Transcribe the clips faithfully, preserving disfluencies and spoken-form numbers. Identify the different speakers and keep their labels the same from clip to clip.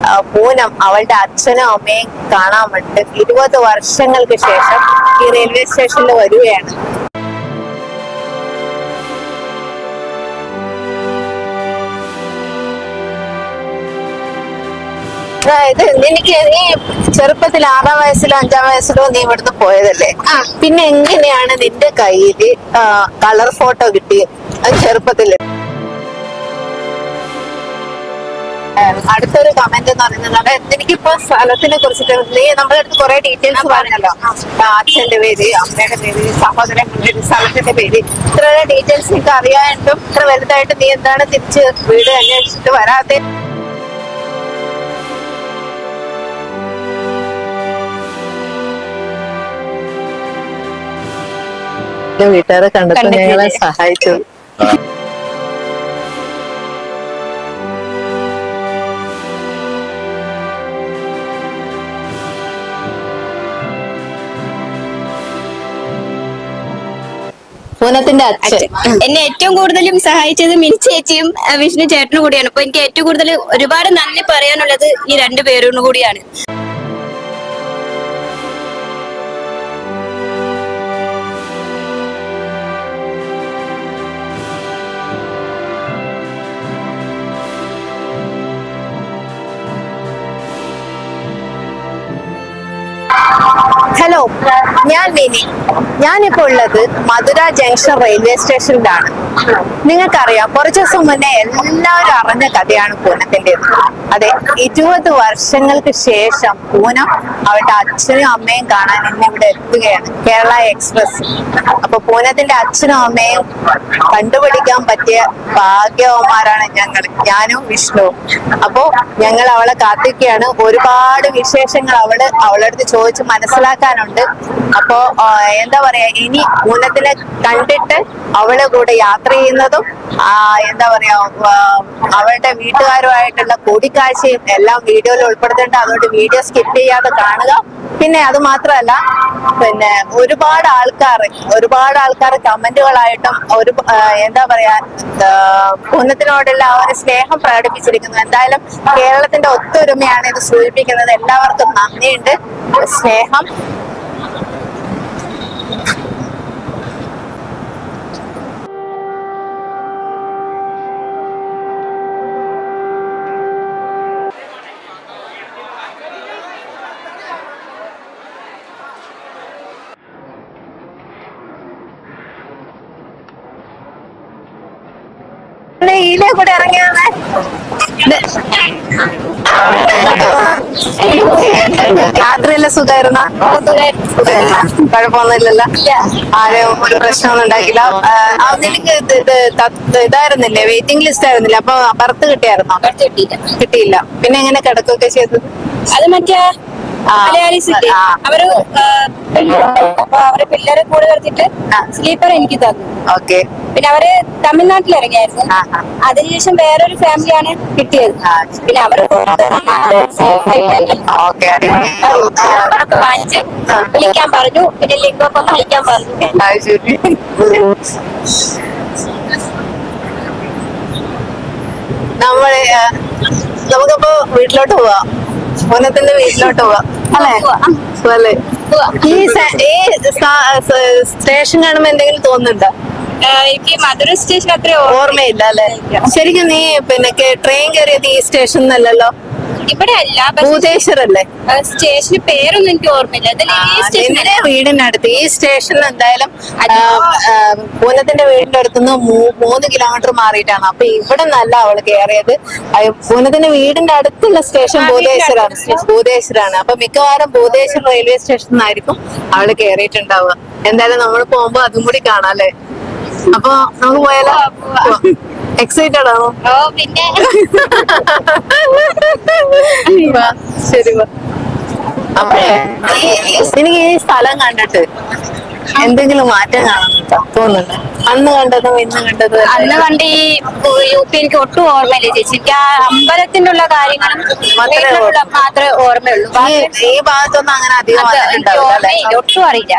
Speaker 1: പൂനം അവളുടെ അച്ഛനും അമ്മയും കാണാൻ വേണ്ടി ഇരുപത് വർഷങ്ങൾക്ക് ശേഷം ഈ റെയിൽവേ സ്റ്റേഷനിൽ വരികയാണ്. അതായത് നിനക്ക് നീ ചെറുപ്പത്തിൽ ആറാം വയസ്സിലോ അഞ്ചാം വയസ്സിലോ നീ ഇവിടുന്ന് പോയതല്ലേ? പിന്നെ എങ്ങനെയാണ് നിന്റെ കയ്യില് കളർ ഫോട്ടോ കിട്ടിയത് ചെറുപ്പത്തില്? അടുത്തൊരു കമന്റ് എന്ന് പറയുന്നത്, എനിക്കിപ്പോ സ്ഥലത്തിനെ കുറിച്ചിട്ട് നീ നമ്മുടെ അടുത്ത് കുറെ ഡീറ്റെയിൽസ് പറഞ്ഞല്ലോ, അച്ഛന്റെ പേര്, അമ്മയുടെ പേര്, സഹോദരങ്ങളുടെ പേര്, സ്ഥലത്തിന്റെ പേര്, ഇത്ര ഡീറ്റെയിൽസ് എനിക്ക് അറിയാനായിട്ടും ഇത്ര വലുതായിട്ട് നീ എന്താണ് തിരിച്ച് വീട് അന്വേഷിച്ചിട്ട് വരാതെ? വീട്ടുകാരെ കണ്ടെത്താൻ ഞങ്ങളെ സഹായിച്ചു. പൂനത്തിന്റെ അച്ഛൻ
Speaker 2: എന്നെ ഏറ്റവും കൂടുതലും സഹായിച്ചത് മിനി ചേച്ചിയും വിഷ്ണു ചേട്ടനും കൂടിയാണ്. അപ്പൊ എനിക്ക് ഏറ്റവും കൂടുതൽ ഒരുപാട് നന്ദി പറയാനുള്ളത് ഈ രണ്ടു പേരും കൂടിയാണ്.
Speaker 1: ഹലോ, ഞാൻ മിനി. ഞാനിപ്പോ ഉള്ളത് മധുര ജംഗ്ഷൻ റെയിൽവേ സ്റ്റേഷനിലാണ്. നിങ്ങൾക്കറിയാം, കുറച്ചു ദിവസം മുന്നേ എല്ലാവരും അറിഞ്ഞ കഥയാണ് പൂനത്തിൻ്റെത്. അതെ, ഇരുപത് വർഷങ്ങൾക്ക് ശേഷം പൂനം അവളുടെ അച്ഛനും അമ്മയും കാണാൻ ഇന്ന് ഇവിടെ എത്തുകയാണ്, കേരള എക്സ്പ്രസ്. അപ്പൊ പൂനത്തിന്റെ അച്ഛനും അമ്മയും കണ്ടുപിടിക്കാൻ പറ്റിയ ഭാഗ്യവന്മാരാണ് ഞങ്ങൾ, ഞാനും വിഷ്ണുവും. അപ്പോ ഞങ്ങൾ അവളെ കാത്തിരിക്കുകയാണ്. ഒരുപാട് വിശേഷങ്ങൾ അവള് അവളുടെ അടുത്ത് ചോദിച്ച് മനസ്സിലാക്കാനുണ്ട്. അപ്പോ എന്താ പറയാ, ഇനി പൂനത്തിനെ കണ്ടിട്ട് അവളെ കൂടെ യാത്ര ചെയ്യുന്നതും എന്താ പറയാ അവളുടെ വീട്ടുകാരുമായിട്ടുള്ള കൂടിക്കാഴ്ചയും എല്ലാം വീഡിയോയിൽ ഉൾപ്പെടുത്തേണ്ട. അതുകൊണ്ട് വീഡിയോ സ്കിപ്പ് ചെയ്യാതെ കാണുക. പിന്നെ അത് മാത്രമല്ല, പിന്നെ ഒരുപാട് ആൾക്കാർ ഒരുപാട് ആൾക്കാർ കമന്റുകളായിട്ടും ഒരു എന്താ പറയാ പൂനത്തിനോടുള്ള ആ ഒരു സ്നേഹം പ്രകടിപ്പിച്ചിരിക്കുന്നു. എന്തായാലും കേരളത്തിന്റെ ഒത്തൊരുമയാണ് ഇത് സൂചിപ്പിക്കുന്നത്. എല്ലാവർക്കും നന്ദിയുണ്ട്, സ്നേഹം. ഇതിലെ കൂടെ ഇറങ്ങിയാണ് യാത്രയെല്ലാം സുഖമായിരുന്ന? കുഴപ്പമൊന്നുമില്ലല്ലോ? ആരും ഒരു പ്രശ്നമൊന്നും ഉണ്ടാക്കില്ല? നിനക്ക് ഇതായിരുന്നില്ലേ, വെയിറ്റിംഗ് ലിസ്റ്റ് ആയിരുന്നില്ല? അപ്പൊ ബർത്ത് കിട്ടിയായിരുന്നോ? കിട്ടിയില്ല. പിന്നെ എങ്ങനെ കിടക്കുകയൊക്കെ ചെയ്തത്?
Speaker 2: അത് മറ്റേ മലയാളീസ് അവര് അവരെ പിള്ളേരെ കൂടെ നിർത്തിട്ട് സ്ലീപ്പർ എനിക്ക് തന്നു.
Speaker 1: ഓക്കെ.
Speaker 2: പിന്നെ അവര് തമിഴ്നാട്ടിൽ ഇറങ്ങിയായിരുന്നു. അതിനുശേഷം വേറൊരു ഫാമിലിയാണ് കിട്ടിയത്. പിന്നെ അവര് വിളിക്കാൻ പറഞ്ഞു. പിന്നെ ലിംഗൊക്കെ കഴിക്കാൻ പറഞ്ഞു.
Speaker 1: നമ്മള് നമുക്കപ്പോ വീട്ടിലോട്ട് പോവാം, പൂനത്തിന്റെ വീട്ടിലോട്ട് പോവാം അല്ലേ? ഈ സ്റ്റേഷൻ കാണുമ്പോ എന്തെങ്കിലും തോന്നുന്നുണ്ടോ?
Speaker 2: എനിക്ക് മധുര സ്റ്റേഷൻ അത്ര
Speaker 1: ഓർമ്മയില്ല അല്ലെ? ശരിക്കും നീ പിന്നെ ട്രെയിൻ കയറിയത് ഈ സ്റ്റേഷനിലല്ലോ, ഇവിടെ അല്ല, ഭൂതേശ്വർ അല്ലേ
Speaker 2: സ്റ്റേഷന്? പേരൊന്നും എനിക്ക് ഓർമ്മയില്ല.
Speaker 1: എന്റെ വീടിനടുത്ത് ഈ സ്റ്റേഷനിൽ എന്തായാലും പൂനത്തിന്റെ വീടിന്റെ അടുത്തുനിന്ന് മൂന്ന് കിലോമീറ്റർ മാറിയിട്ടാണ്. അപ്പൊ ഇവിടെ നല്ല അവള് കയറിയത്. പൂനത്തിന്റെ വീടിന്റെ അടുത്തുള്ള സ്റ്റേഷൻ ഭൂതേശ്വരാണ്. ഭൂതേശ്വരാണ്. അപ്പൊ മിക്കവാറും ഭൂതേശ്വർ റെയിൽവേ സ്റ്റേഷനിലായിരിക്കും അവള് കയറിയിട്ടുണ്ടാവുക. എന്തായാലും നമ്മൾ പോകുമ്പോ അതും കൂടി കാണാം അല്ലേ? അപ്പൊ നമുക്ക് പോയാലോ? എക്സൈറ്റഡ് ആണോ?
Speaker 2: പിന്നെ
Speaker 1: ശരി. അപ്പേ എനിക്ക് ഈ സ്ഥലം കണ്ടിട്ട് എന്തെങ്കിലും മാറ്റം കാണുന്നുണ്ടോ തോന്നുന്നുണ്ട്? അന്ന് കണ്ടതും ഇന്ന് കണ്ടതും?
Speaker 2: അന്ന് കണ്ട് ഈ യു പി എനിക്ക് ഒട്ടും ഓർമ്മയില്ല ചേച്ചി. എനിക്ക് ആ അമ്പലത്തിന്റെ ഉള്ള കാര്യങ്ങളും മാത്രമേ ഓർമ്മയുള്ളൂ.
Speaker 1: ഈ ഭാഗത്തൊന്നും അങ്ങനെ അധികം
Speaker 2: ഒട്ടും അറിയില്ല.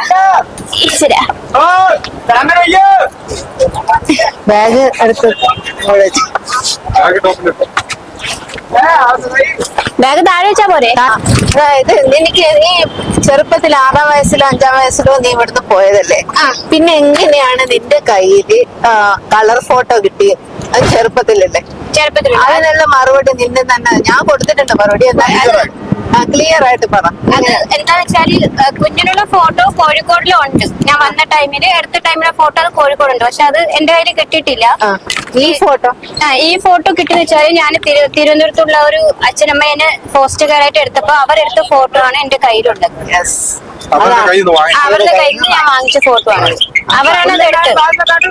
Speaker 1: ബാഗ് എടുത്ത്
Speaker 2: ബാഗ് താഴെ വെച്ചാ പോരെ?
Speaker 1: അതായത് എനിക്ക് നീ ചെറുപ്പത്തിൽ ആറാം വയസ്സിലോ അഞ്ചാം വയസ്സിലോ നീ ഇവിടുന്ന് പോയതല്ലേ? പിന്നെ എങ്ങനെയാണ് നിന്റെ കയ്യില് കളർ ഫോട്ടോ കിട്ടി? അത് ചെറുപ്പത്തിലല്ലേ?
Speaker 2: ചെറുപ്പത്തിൽ
Speaker 1: അതിനുള്ള മറുപടി നിന്നെ തന്നെ ഞാൻ കൊടുത്തിട്ടുണ്ട് മറുപടി. എന്താ ക്ലിയർ ആയിട്ട് പറ.
Speaker 2: അത് എന്താ വെച്ചാല് കുഞ്ഞിനുള്ള ഫോട്ടോ കോഴിക്കോടിലും ഉണ്ട്. ഞാൻ വന്ന ടൈമില് എടുത്ത ടൈമിലെ ഫോട്ടോ അത് കോഴിക്കോടുണ്ട്. പക്ഷെ അത് എന്റെ കയ്യിൽ കിട്ടിയിട്ടില്ല.
Speaker 1: ഈ ഫോട്ടോ
Speaker 2: ഈ ഫോട്ടോ കിട്ടിയെന്ന് വെച്ചാല് ഞാൻ തിരുവനന്തപുരത്തുള്ള ഒരു അച്ഛനമ്മേനെ ഫോസ്റ്റർ കെയർ ആയിട്ട് എടുത്തപ്പോ അവരെടുത്ത ഫോട്ടോ ആണ് എന്റെ കയ്യിലുള്ളത്. അവരുടെ കയ്യിൽ നിന്ന് ഞാൻ വാങ്ങിച്ച ഫോട്ടോ ആണ്. അവരാണ് അത് എടുത്തത്.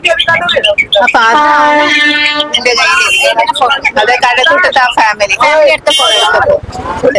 Speaker 1: അപ്പൊ അതാണ് എന്റെ കയ്യിൽ. അത് കടക്കൂട്ടത്തെ ആ ഫാമിലി
Speaker 2: എടുത്ത ഫോട്ടോ.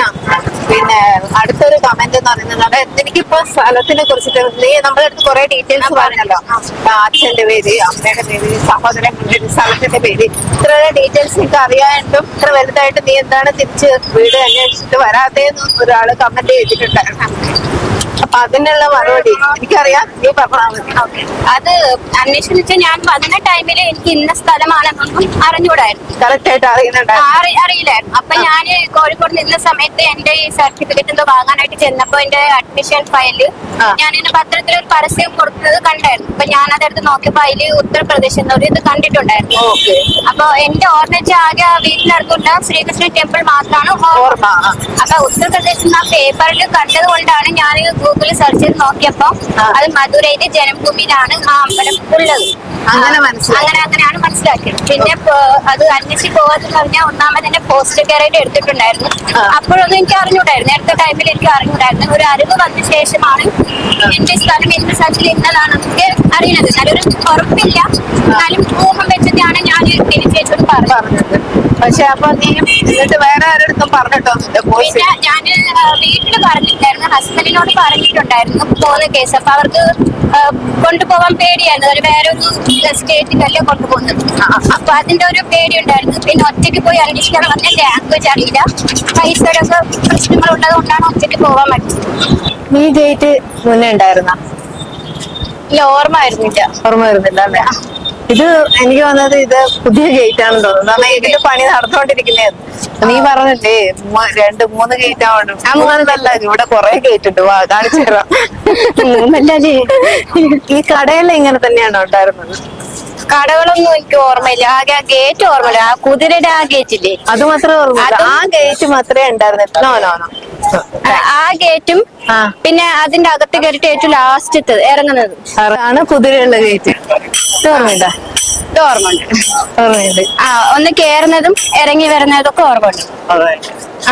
Speaker 1: പിന്നെ അടുത്തൊരു കമന്റ് എന്ന് പറയുന്നത്, എനിക്കിപ്പോ സ്ഥലത്തിനെ കുറിച്ചിട്ട് നീ നമ്മുടെ അടുത്ത് കുറെ ഡീറ്റെയിൽസ് പറഞ്ഞല്ലോ. അച്ഛന്റെ പേര്, അമ്മയുടെ പേര്, സഹോദരന്റെ പേര്, സ്ഥലത്തിന്റെ പേര്, ഇത്ര ഡീറ്റെയിൽസ് എനിക്ക് അറിയാനായിട്ടും ഇത്ര വലുതായിട്ട് നീ എന്താണ് തിരിച്ച് വീട് അന്വേഷിച്ചിട്ട് വരാത്തേന്ന് ഒരാള് കമന്റ് ചെയ്തിട്ടുണ്ടായിരുന്നു. അപ്പൊ അതിനുള്ള മറുപടി എനിക്കറിയാം, നീ പറഞ്ഞാൽ മതി.
Speaker 2: അത് അന്വേഷിച്ച ഞാൻ വന്ന ടൈമില് എനിക്ക് ഇന്ന സ്ഥലമാണെന്നൊന്നും അറിഞ്ഞൂടായിരുന്നു.
Speaker 1: കറക്റ്റ് ആയിട്ട് അറിയുന്നുണ്ടായിരുന്നു?
Speaker 2: അറിയില്ലായിരുന്നു. അപ്പൊ ഞാൻ കോഴിക്കോട് നിന്ന സമയത്ത് എന്റെ ഈ സർട്ടിഫിക്കറ്റ് എന്തോ വാങ്ങാനായിട്ട് ചെന്നപ്പോ എന്റെ അഡ്മിഷൻ ഫയല് ഞാൻ എന്റെ പത്രത്തിൽ ഒരു പരസ്യം കൊടുക്കുന്നത് കണ്ടായിരുന്നു. അപ്പൊ ഞാൻ അതെടുത്ത് നോക്കിയപ്പോ അതില് ഉത്തർപ്രദേശ് എന്നൊരു ഇത് കണ്ടിട്ടുണ്ടായിരുന്നു. അപ്പൊ എന്റെ ഓർമ്മ ആകെ വീട്ടിനടുത്തുള്ള ശ്രീകൃഷ്ണ ടെമ്പിൾ മാത്രമാണ് ഓർമ്മ. അപ്പൊ ഉത്തർപ്രദേശിൽ ആ പേപ്പറിൽ കണ്ടത് കൊണ്ടാണ് ഞാൻ ഗൂഗിളിൽ സെർച്ച് ചെയ്ത് നോക്കിയപ്പോ അത് മധുരയിലെ ജന്മഭൂമിയിലാണ് ആ അമ്പലം ഉള്ളത്.
Speaker 1: അങ്ങനെ
Speaker 2: അങ്ങനെ അങ്ങനെയാണ് മനസ്സിലാക്കിയത്. പിന്നെ അത് അന്വേഷിച്ച് പോകാന്ന് പറഞ്ഞാൽ ഒന്നാമത് എന്റെ പോസ്റ്റ് കെയർ ആയിട്ട് എടുത്തിട്ടുണ്ടായിരുന്നു. അപ്പോഴൊന്നും എനിക്ക് അറിഞ്ഞൂടായിരുന്നു. അടുത്ത ടൈമിൽ എനിക്ക് അറിഞ്ഞൂടായിരുന്നു. ഒരു അറിവ് വന്ന ശേഷമാണ് എന്റെ സ്ഥലം എന്ത് സ്ഥലത്തിൽ ഇന്നതാണെന്നൊക്കെ അറിയുന്നത്. നല്ലൊരു ഉറപ്പില്ല, എന്നാലും ഊഹം വെച്ചിട്ടാണ് ഞാൻ തിരിച്ചേച്ചോട് പറഞ്ഞത്.
Speaker 1: പക്ഷെ അപ്പൊ നീ എന്നിട്ട് വേറെ ആരോടത്തും പറഞ്ഞിട്ടോ?
Speaker 2: പിന്നെ ഞാൻ വീട്ടില് പറഞ്ഞിട്ടുണ്ടായിരുന്നു, ഹസ്ബൻഡിനോട് പറഞ്ഞിട്ടുണ്ടായിരുന്നു പോകുന്ന കേസ്. അപ്പൊ അവർക്ക് കൊണ്ടുപോകാൻ പേടിയായിരുന്നു. ഒരു വേറെ ഒരു സ്റ്റേറ്റിലല്ലേ കൊണ്ടുപോകുന്നത്. അപ്പൊ അതിന്റെ ഒരു പേടി ഉണ്ടായിരുന്നു. പിന്നെ ഒറ്റയ്ക്ക് പോയി അന്വേഷിക്കാൻ പറഞ്ഞ ലാംഗ്വേജ് അറിയില്ല, പൈസയുടെ ഒക്കെ പ്രശ്നങ്ങൾ ഉള്ളത് കൊണ്ടാണ് ഒറ്റയ്ക്ക് പോകാൻ പറ്റുന്നത്.
Speaker 1: ഈ ഗേറ്റ് മുന്നേ ഉണ്ടായിരുന്ന?
Speaker 2: ഇല്ല, ഓർമ്മ ആയിരുന്നില്ല.
Speaker 1: ഓർമ്മ വരുന്നില്ല അല്ലേ? ഇത് എനിക്ക് വന്നത് ഇത് പുതിയ ഗേറ്റ് ആണെന്ന് തോന്നുന്നു. കാരണം ഇതിന്റെ പണി നടന്നുകൊണ്ടിരിക്കുന്നതാണ്. നീ പറഞ്ഞില്ലേ രണ്ട് മൂന്ന് ഗേറ്റ് ആവണം. മൂന്നല്ല, ഇവിടെ കുറെ ഗേറ്റ് ഉണ്ട്. വാ കാണിച്ചു തരാം.
Speaker 2: മൂന്നല്ലേ?
Speaker 1: ഈ കടയെല്ലാം ഇങ്ങനെ തന്നെയാണോ ഉണ്ടായിരുന്നത്?
Speaker 2: കടകളൊന്നും എനിക്ക് ഓർമ്മയില്ല. ആകെ ആ ഗേറ്റ് ഓർമ്മയില്ല. ആ കുതിരയുടെ ആ ഗേറ്റ് ഇല്ലേ, അത്
Speaker 1: മാത്രമേ ഓർമ്മ. ആ ഗേറ്റ് മാത്രമേ ഉണ്ടായിരുന്നില്ല. നോ നോ നോ
Speaker 2: ആ ഗേറ്റും പിന്നെ അതിന്റെ അകത്ത് കയറിട്ട് ഏറ്റവും ലാസ്റ്റ് ഇറങ്ങുന്നത്
Speaker 1: ആണ് കുതിരയുള്ള ഗേറ്റ്. ഓർമ്മയുണ്ടോ?
Speaker 2: ഇത് ഓർമ്മയുണ്ട്.
Speaker 1: ഓർമ്മയുണ്ട്.
Speaker 2: ആ ഒന്ന് കേറുന്നതും ഇറങ്ങി വരുന്നതും ഒക്കെ ഓർമ്മയുണ്ട്. ആ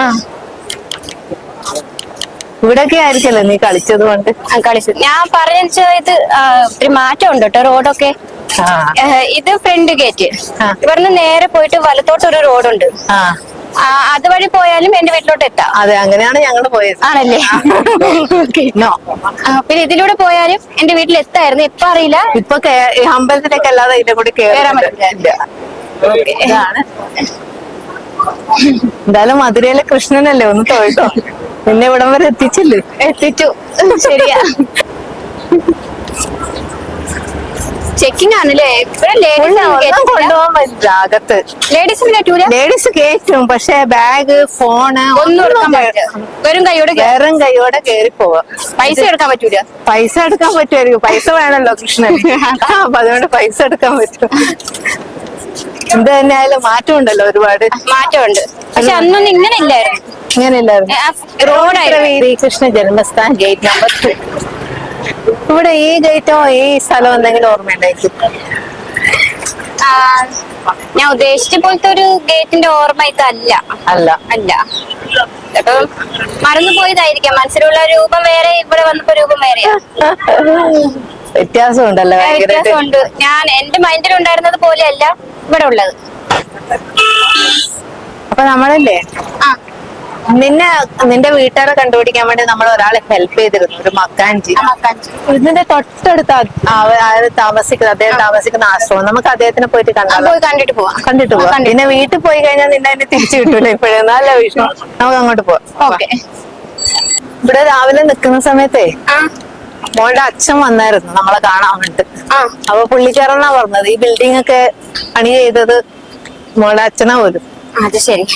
Speaker 1: ഇവിടൊക്കെ ആയിരിക്കല്ലോ നീ കളിച്ചത് കൊണ്ട്?
Speaker 2: കളിച്ചത് ഞാൻ പറഞ്ഞ ഇത് ഒരു മാറ്റം ഉണ്ട് കേട്ടോ. റോഡൊക്കെ ഇത് ഫ്രണ്ട് ഗേറ്റ്. ഇവിടുന്ന് നേരെ പോയിട്ട് വലത്തോട്ട് ഒരു റോഡുണ്ട്. അതുവഴി പോയാലും എന്റെ വീട്ടിലോട്ട് എത്താം.
Speaker 1: അതെ, അങ്ങനെയാണ് ഞങ്ങൾ പോയത്.
Speaker 2: ആണല്ലേ? പിന്നെ ഇതിലൂടെ പോയാലും എന്റെ വീട്ടിൽ എത്തായിരുന്നു. ഇപ്പൊ അറിയില്ല.
Speaker 1: ഇപ്പൊ അമ്പലത്തിലേക്ക് അല്ലാതെ ഇതിന്റെ കൂടെ കേറാൻ പറ്റില്ല. ഇതാണ് എന്തായാലും മധുരയിലെ കൃഷ്ണനല്ലേ, ഒന്ന് തൊഴുതോ. പിന്നെ ഇവിടം വരെ എത്തിച്ചില്ലേ?
Speaker 2: എത്തിച്ചു. ശരിയാ. ചെക്കിംഗ് ആണല്ലേ?
Speaker 1: കൊണ്ടുപോകാൻ പറ്റില്ല അകത്ത്.
Speaker 2: ലേഡീസിന് പറ്റൂല?
Speaker 1: ലേഡീസ് കയറ്റും, പക്ഷെ ബാഗ് ഫോണ്
Speaker 2: ഒന്നും എടുക്കാൻ പറ്റില്ല. വെറും കൈയോടെ
Speaker 1: വെറും കൈയോടെ കേറി പോവാ.
Speaker 2: പൈസ എടുക്കാൻ പറ്റൂല?
Speaker 1: പൈസ എടുക്കാൻ പറ്റുമായിരിക്കും. പൈസ വേണല്ലോ കൃഷ്ണൻ. അപ്പൊ അതുകൊണ്ട് പൈസ എടുക്കാൻ പറ്റും. എന്ത് തന്നെ ആയാലും മാറ്റം ഉണ്ടല്ലോ, ഒരുപാട്
Speaker 2: മാറ്റമുണ്ട്. പക്ഷെ അന്നൊന്നും ഇങ്ങനെ ഇല്ലായിരുന്നു.
Speaker 1: ഇങ്ങനെ ഇല്ലായിരുന്നു.
Speaker 2: റോഡായിരുന്നു.
Speaker 1: Shri Krishna Janmasthan gate number two. ഇവിടെ ഈ ഗേറ്റോ ഈ സ്ഥലം എന്തെങ്കിലും ഓർമ്മയുണ്ടായിരിക്കും?
Speaker 2: ഞാൻ ഉദ്ദേശിച്ച പോലത്തെ ഒരു ഗേറ്റിന്റെ ഓർമ്മ ഇതല്ല.
Speaker 1: അല്ല
Speaker 2: അല്ല അപ്പൊ മറന്നു പോയതായിരിക്കാം. മനസ്സിലുള്ള രൂപം വേറെ, ഇവിടെ വന്നപ്പോ രൂപം വേറെയാ.
Speaker 1: വ്യത്യാസം ഉണ്ടല്ലോ.
Speaker 2: വ്യത്യാസമുണ്ട്. ഞാൻ എന്റെ മൈൻഡിൽ ഉണ്ടായിരുന്നത് പോലെയല്ല ഇവിടെ ഉള്ളത്.
Speaker 1: അപ്പൊ നമ്മളല്ലേ നിന്നെ നിന്റെ വീട്ടുകാരെ കണ്ടുപിടിക്കാൻ വേണ്ടി നമ്മൾ ഒരാളെ ഹെൽപ്പ് ചെയ്തിരുന്നു, ഒരു മക്കാൻജി. ഇതിന്റെ തൊട്ടടുത്ത് താമസിക്കുന്ന അദ്ദേഹം താമസിക്കുന്ന ആശ്രമം. നമുക്ക് അദ്ദേഹത്തിനെ പോയിട്ട് കണ്ടാൽ
Speaker 2: കണ്ടിട്ട് പോവാം.
Speaker 1: കണ്ടിട്ട് പോവാം. പിന്നെ വീട്ടിൽ പോയി കഴിഞ്ഞാൽ നിന്നെ അതിന് തിരിച്ചു കിട്ടൂല. ഇപ്പോഴേ നല്ല വിഷയം. നമുക്ക് അങ്ങോട്ട് പോവാം.
Speaker 2: ഓക്കെ.
Speaker 1: ഇവിടെ രാവിലെ നിൽക്കുന്ന സമയത്തേ മോളുടെ അച്ഛൻ വന്നായിരുന്നു നമ്മളെ കാണാൻ വേണ്ടിട്ട്. അപ്പൊ പുള്ളിക്കാരനാ പറഞ്ഞത് ഈ ബിൽഡിംഗ് ഒക്കെ പണി ചെയ്തത് മോളുടെ അച്ഛനാ പോലും.
Speaker 2: അത് ശരി.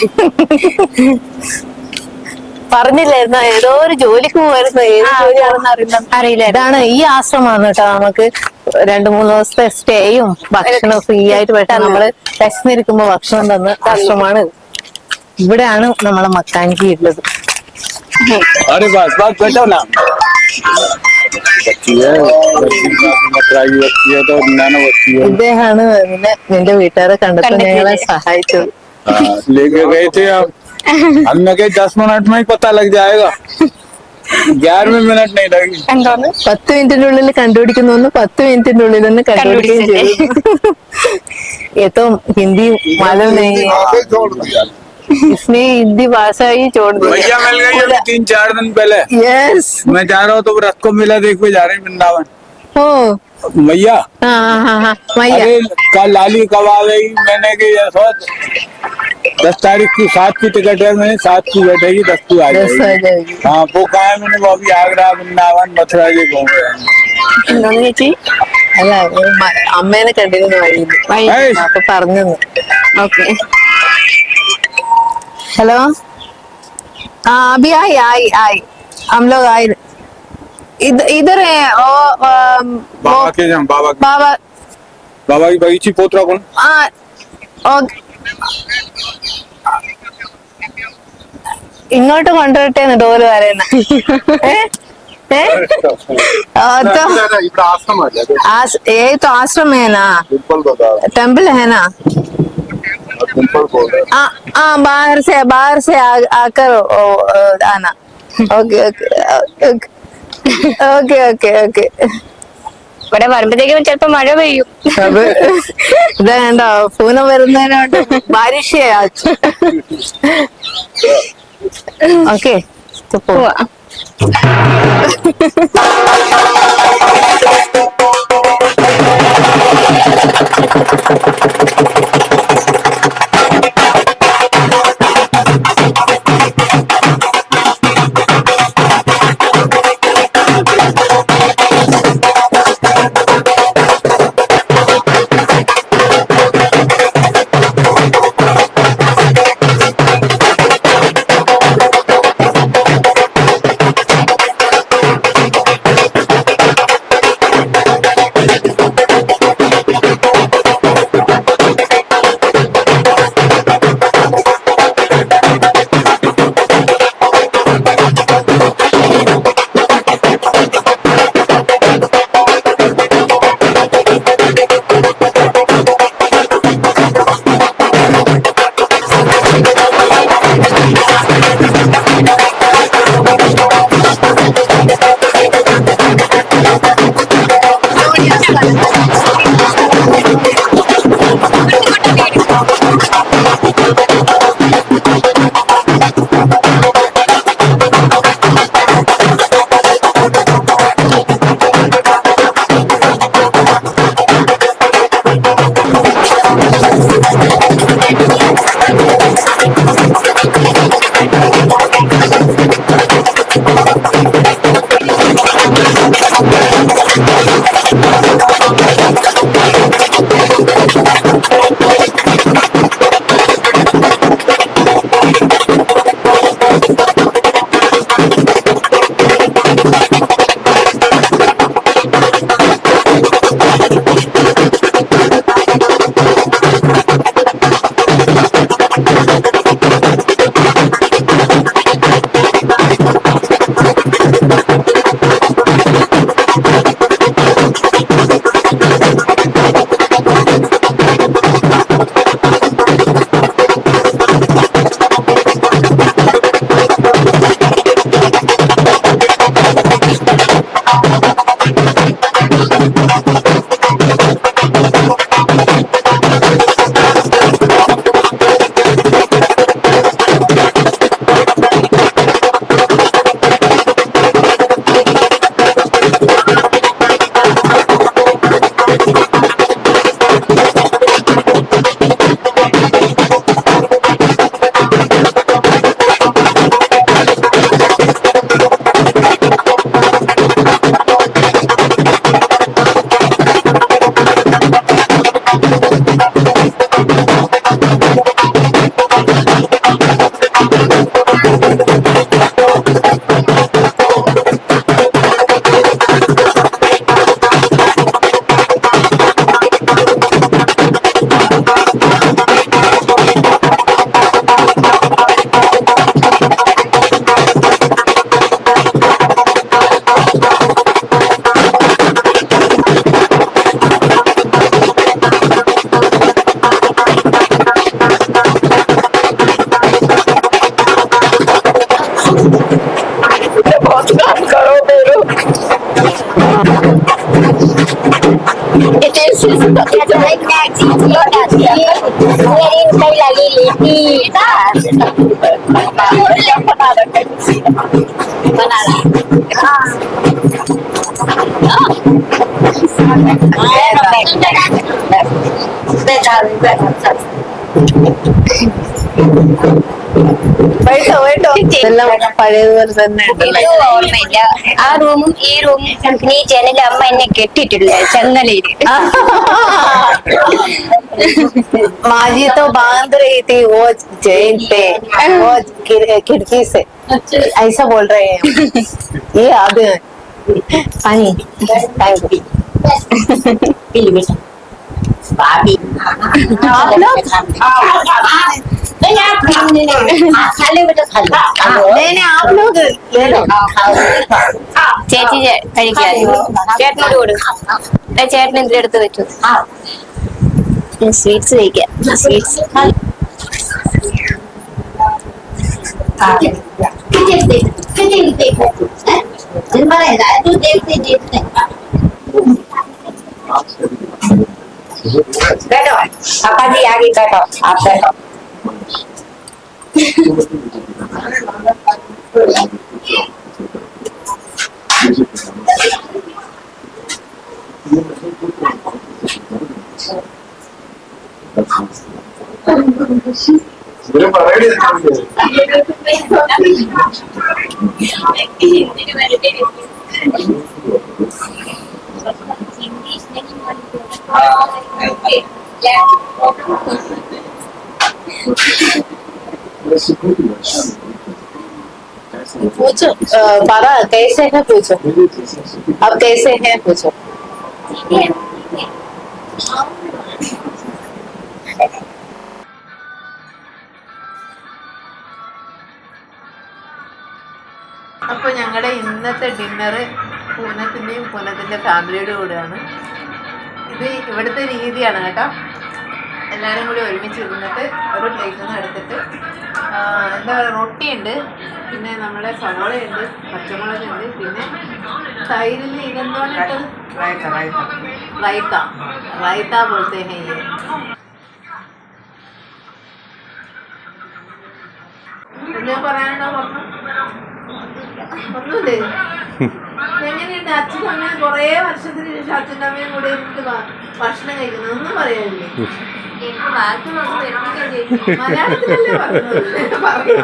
Speaker 1: പറഞ്ഞില്ലായിരുന്നോ ഏതോ ഒരു ജോലിക്ക് പോയിരുന്നു, ഏത് ജോലിയാണെന്ന് അറിയില്ല
Speaker 2: അറിയില്ല.
Speaker 1: ഇതാണ് ഈ ആശ്രമമാണ് കേട്ടോ. നമുക്ക് രണ്ടു മൂന്ന് ദിവസത്തെ സ്റ്റേയും ഭക്ഷണം ഫ്രീ ആയിട്ട് പറ്റും. നമ്മള് വിശന്നിരിക്കുമ്പോ ഭക്ഷണം തന്ന ആശ്രമമാണ് ഇത്. ഇവിടെയാണ് നമ്മളെ മക്കാൻജി ഉള്ളത്.
Speaker 3: अरे बस बस बैठो ना बच्ची है मतराई बच्ची है तो नाना बच्ची है
Speaker 1: ഇദ്ദേഹമാണ് പിന്നെ നിന്റെ വീട്ടുകാരെ കണ്ടെത്താൻ ഞങ്ങളെ സഹായിച്ചത്.
Speaker 3: हाँ, लेके गए थे अब हमने कहा दस मिनट में ही पता लग जाएगा ग्यारहवें मिनट नहीं लगेगी
Speaker 2: എന്തോന്ന്
Speaker 1: പത്ത് മിനിറ്റിന്റെ ഉള്ളിൽ കണ്ടുപിടിക്കുന്നു, പത്ത് മിനിറ്റിന്റെ ഉള്ളിൽ തന്നെ കണ്ടുപിടിക്കുകയും ചെയ്തു. ഏതോ ഹിന്ദി മാലൂം नहीं है,
Speaker 3: छोड़ दिया
Speaker 1: इसने हिंदी भाषा ही छोड़ दी.
Speaker 3: भैया मिल गई अभी तीन चार दिन पहले
Speaker 1: यस.
Speaker 3: मैं जा रहा हूँ तो रात को मिला देख के जा रहे हैं वृंदावन
Speaker 1: ओ
Speaker 3: भैया
Speaker 1: हाँ हाँ हाँ भैया
Speaker 3: अरे कल लाली कब आ गई मैंने की सोच दस तारीख की सात की टिकट है मैंने सात की बैठेगी दस की आ
Speaker 1: दस आ
Speaker 3: जाएगी
Speaker 1: जाएगी.
Speaker 3: हाँ वो कहा है मैंने वो अभी आगरा वृंदावन मथुरा जी घूम रहे हैं
Speaker 2: എന്തോന്ന് ചേച്ചി?
Speaker 1: അല്ല ഒരു മ- അമ്മേനെ കണ്ടിരുന്നു വഴിയിൽ.
Speaker 3: ഏയ്.
Speaker 1: അപ്പൊ പറഞ്ഞു.
Speaker 2: ഓക്കെ.
Speaker 1: हेलो हाँ अभी आई आई आई हम लोग आए इधर इधर है ओ अम, वो
Speaker 3: बाबा के जहाँ बाबा के
Speaker 1: बाबा
Speaker 3: बाबा की बगीची पोतरा कौन
Speaker 1: हाँ ओ ഇങ്ങോട്ട് കൊണ്ടുവരട്ടെ ഡോറ് വരേന तो
Speaker 3: इतना आश्रम आ जाए
Speaker 1: आस, यही तो आश्रम है ना,
Speaker 3: सिंपल बता
Speaker 1: टेम्पल है ना.
Speaker 3: सिंपल बोल रहे
Speaker 1: हाँ हाँ बाहर से बाहर से आ, आकर ओ, ओ, आना. Okay okay okay okay okay.
Speaker 2: ഇവിടെ വരുമ്പോഴത്തേക്കും ചിലപ്പോ മഴ പെയ്യും.
Speaker 1: അപ്പൊ ഇതാ കണ്ടോ പൂനം വരുന്നതിനോട്ട് ബാരിഷയാ. ഓക്കെ
Speaker 2: പോവാ. lagi liti.
Speaker 1: പോയിട്ടോ പോയിട്ടോ എല്ലാം പഴയതുപോലെ തന്നെ ഉണ്ടല്ലേ.
Speaker 2: ഇത് ഓർമ്മയില്ല. ആ റൂമും ഈ റൂമും നീ ജനലിൽ അമ്മ എന്നെ കെട്ടിട്ടില്ല ചങ്ങലയില്.
Speaker 1: माजी तो बांध रही थी वो चेन पे वो खिड़की से ऐसा बोल रहे हैं ये अब पानी थैंक यू आप लोग नहीं नहीं आप लोग ले लो
Speaker 2: ചേച്ചി കഴിക്കാൻ ചേട്ടനോട് കൊടുക്കും. ചേട്ടൻ എന്തിലെടുത്ത് വെച്ചു സ്വീറ്റ്സ് കഴിക്കാം. സ്വീറ്റ്സ്
Speaker 4: बैठो पापा जी आगे बैठो आप बैठो
Speaker 1: पूछो बाबा कैसे है पूछो अब कैसे है पूछो അപ്പൊ ഞങ്ങളുടെ ഇന്നത്തെ ഡിന്നറ് പൂനത്തിന്റെയും പൂനത്തിന്റെ ഫാമിലിയുടെ കൂടെയാണ്. ഇത് ഇവിടുത്തെ രീതിയാണ് കേട്ടോ. എല്ലാവരും കൂടി ഒരുമിച്ച് ഇരുന്നിട്ട് ഒരു പ്ലേറ്റിൽ നിന്ന് എടുത്തിട്ട് എന്താ പറയുക റൊട്ടിയുണ്ട്, പിന്നെ നമ്മുടെ സവോളയുണ്ട്, പച്ചമുളകുണ്ട്, പിന്നെ തൈരിൽ ഇതെന്താണ് ഇട്ടത് റൈത്ത റൈത്ത പോലത്തെ ഹേ ഞാൻ പറയാനോ പറഞ്ഞു ഒന്നുമില്ലേ. എങ്ങനെയുണ്ട് അച്ഛനും അമ്മയും കുറേ വർഷത്തിന് ശേഷം അച്ഛൻ്റെ അമ്മയും കൂടെ ഇരുന്നിട്ട് ഭക്ഷണം കഴിക്കുന്നത് ഒന്നും പറയാനില്ലേ? എനിക്ക് മലയാളത്തിലല്ലേ പറഞ്ഞു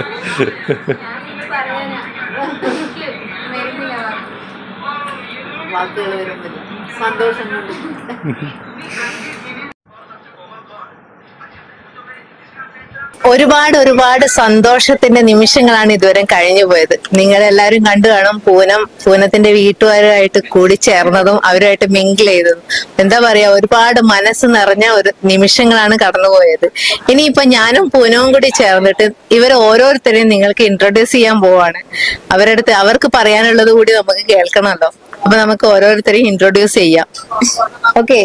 Speaker 1: വാക്കുകൾ വരുന്നില്ല സന്തോഷം കൊണ്ട്. ഒരുപാട് ഒരുപാട് സന്തോഷത്തിന്റെ നിമിഷങ്ങളാണ് ഇതുവരെ കഴിഞ്ഞു പോയത്. നിങ്ങളെല്ലാവരും കണ്ടു കാണും പൂനം പൂനത്തിന്റെ വീട്ടുകാരുമായിട്ട് കൂടി ചേർന്നതും അവരുമായിട്ട് മിങ്കിൾ ചെയ്തതും. എന്താ പറയാ, ഒരുപാട് മനസ്സ് നിറഞ്ഞ ഒരു നിമിഷങ്ങളാണ് കടന്നുപോയത്. ഇനിയിപ്പൊ ഞാനും പൂനവും കൂടി ചേർന്നിട്ട് ഇവരെ ഓരോരുത്തരെയും നിങ്ങൾക്ക് ഇൻട്രൊഡ്യൂസ് ചെയ്യാൻ പോവാണ്. അവരുടെ അടുത്ത് അവർക്ക് പറയാനുള്ളത് കൂടി നമുക്ക് കേൾക്കണമല്ലോ. അപ്പൊ നമുക്ക് ഓരോരുത്തരെയും ഇൻട്രൊഡ്യൂസ് ചെയ്യാം. ഓക്കെ,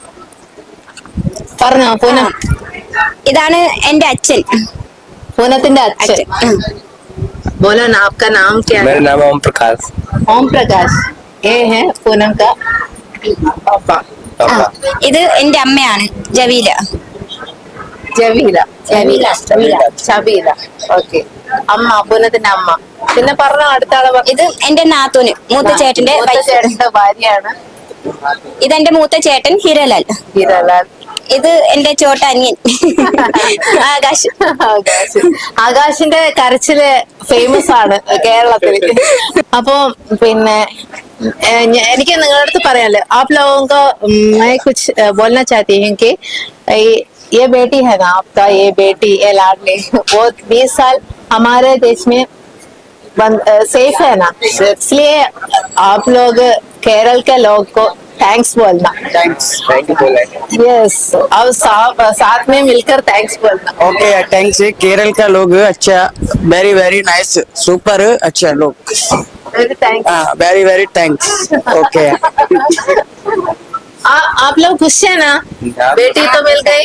Speaker 1: പറഞ്ഞോ പൂനം.
Speaker 2: ഇതാണ് എന്റെ അച്ഛൻ,
Speaker 1: പൂനത്തിന്റെ അച്ഛൻ. बोलो ना, आपका नाम क्या है?
Speaker 5: मेरा नाम ओम प्रकाश।
Speaker 1: ओम प्रकाश ये है पूनम का पापा।
Speaker 2: ഇത് എന്റെ അമ്മയാണ് ജവീല.
Speaker 1: ജവീല ജവീല ഷബീല. ഓക്കെ, അമ്മ പൂനത്തിന്റെ അമ്മ. പിന്നെ പറഞ്ഞ അടുത്ത ആളെ പറഞ്ഞു.
Speaker 2: ഇത് എന്റെ നാത്തൂന് മൂത്ത ചേട്ടന്റെ
Speaker 1: മൂത്ത ചേട്ടന്റെ ഭാര്യയാണ്.
Speaker 2: ഇതെന്റെ മൂത്ത ചേട്ടൻ ഹിരലാൽ.
Speaker 1: ഹീരലാൽ.
Speaker 2: ഇത് എന്റെ ചോട്ട അനിയൻ ആകാശ്.
Speaker 1: ആകാശ് ആകാശിന്റെ കരച്ചില് ഫേമസ് ആണ് കേരളത്തില്. അപ്പൊ പിന്നെ എനിക്ക് നിങ്ങളുടെ അടുത്ത് പറയാല്ലേ, आप लोगों को मैं कुछ बोलना चाहती हूँ कि ये बेटी है ना आपका, ये बेटी ये लाडली वो बीस साल हमारे देश में सेफ है ना, इसलिए आप लोग केरल के लोग को थैंक्स बोलना।
Speaker 5: थैंक्स थैंक यू बोला।
Speaker 1: यस, अब साथ साथ में मिलकर थैंक्स बोलना।
Speaker 5: Okay thanks. केरल का लोग अच्छा, वेरी वेरी नाइस, सुपर अच्छा लोग।
Speaker 1: Very thanks.
Speaker 5: हाँ वेरी वेरी थैंक्स। ओके
Speaker 1: आप लोग खुश है ना? बेटी तो मिल गई।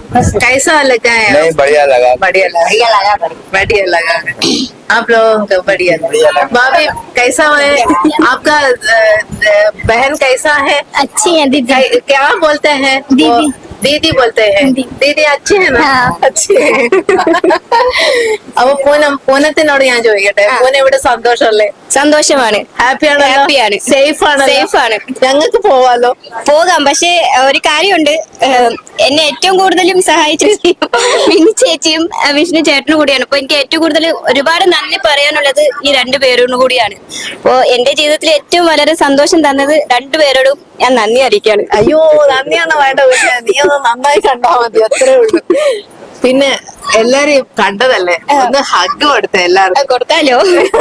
Speaker 1: कैसा लगा है?
Speaker 3: नहीं बढ़िया लगा।
Speaker 1: बढ़िया लगा।
Speaker 4: बढ़िया लगा भाई।
Speaker 1: बढ़िया लगा आप लोगों को बढ़िया लगा। भाभी कैसा है आपका? अ, अ, बहन कैसा है?
Speaker 2: अच्छी है दीदी।
Speaker 1: कै- क्या बोलते हैं?
Speaker 2: दीदी।
Speaker 1: वो दीदी बोलते हैं। ദീദി अच्छी है ना?
Speaker 2: हाँ।
Speaker 1: अच्छी है. അപ്പൊ പൂനം പൂനത്തിനോട് ഞാൻ ചോദിക്കട്ടെ, പൂനം ഇവിടെ സന്തോഷമല്ലേ?
Speaker 2: സന്തോഷമാണ്.
Speaker 1: ഹാപ്പി ആണല്ലോ?
Speaker 2: Happy ആണ്.
Speaker 1: സേഫ് ആണല്ലോ?
Speaker 2: Safe ആണ്.
Speaker 1: ഞങ്ങൾക്ക് പോവാലോ?
Speaker 2: പോകാം, പക്ഷെ ഒരു കാര്യമുണ്ട്, ഏഹ്, എന്നെ ഏറ്റവും കൂടുതലും സഹായിച്ചത് മിനി ചേച്ചിയും ഏഹ്, വിഷ്ണു ചേട്ടനും കൂടിയാണ്. അപ്പൊ എനിക്ക് ഏറ്റവും കൂടുതൽ ഒരുപാട് നന്ദി പറയാനുള്ളത് ഈ രണ്ടുപേരോടും കൂടിയാണ്. അപ്പോ എന്റെ ജീവിതത്തിൽ ഏറ്റവും വളരെ സന്തോഷം തന്നത് രണ്ടുപേരോടും ഞാൻ നന്ദി അറിയിക്കാണ്.
Speaker 1: അയ്യോ നന്ദിയാണ് വേണ്ട, പിന്നെ നീ ഒന്ന് നന്നായി കണ്ടാ മതി, അത്രേ ഉള്ളൂ. പിന്നെ എല്ലാരെയും കണ്ടതല്ലേ, ഒന്ന് ഹഗ് കൊടുത്ത എല്ലാവർക്കും.
Speaker 2: കൊടുത്താലോ?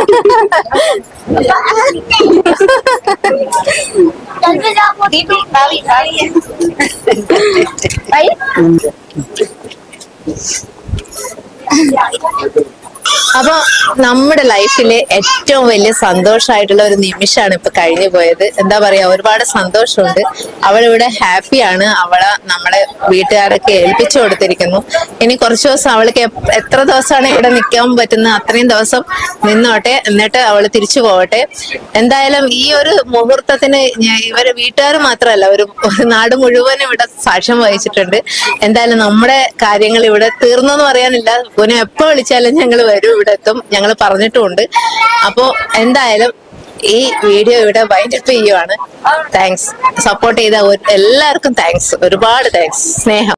Speaker 1: അപ്പൊ നമ്മുടെ ലൈഫിലെ ഏറ്റവും വലിയ സന്തോഷമായിട്ടുള്ള ഒരു നിമിഷമാണ് ഇപ്പൊ കഴിഞ്ഞു പോയത്. എന്താ പറയാ, ഒരുപാട് സന്തോഷമുണ്ട്. അവളിവിടെ ഹാപ്പിയാണ്. അവളെ നമ്മളെ വീട്ടുകാരൊക്കെ ഏൽപ്പിച്ചു കൊടുത്തിരിക്കുന്നു. ഇനി കുറച്ചു ദിവസം അവൾക്ക് എപ്- എത്ര ദിവസമാണ് ഇവിടെ നിൽക്കാൻ പറ്റുന്ന അത്രയും ദിവസം നിന്നോട്ടെ, എന്നിട്ട് അവള് തിരിച്ചു പോകട്ടെ. എന്തായാലും ഈ ഒരു മുഹൂർത്തത്തിന് ഞാൻ ഇവരെ വീട്ടുകാർ മാത്രമല്ല, ഒരു ഒരു നാട് മുഴുവനും ഇവിടെ സാക്ഷ്യം വഹിച്ചിട്ടുണ്ട്. എന്തായാലും നമ്മുടെ കാര്യങ്ങൾ ഇവിടെ തീർന്നു എന്ന് പറയാനില്ല. പുനെ എപ്പോ വിളിച്ചാലും ഞങ്ങൾ വരും, ഇവിടെ എത്തും, ഞങ്ങൾ പറഞ്ഞിട്ടുമുണ്ട്. അപ്പോ എന്തായാലും ഈ വീഡിയോ ഇവിടെ വൈൻഡപ്പ് ചെയ്യുവാണ്. താങ്ക്സ്, സപ്പോർട്ട് ചെയ്ത ഒരു- എല്ലാവർക്കും താങ്ക്സ്, ഒരുപാട് താങ്ക്സ്, സ്നേഹം.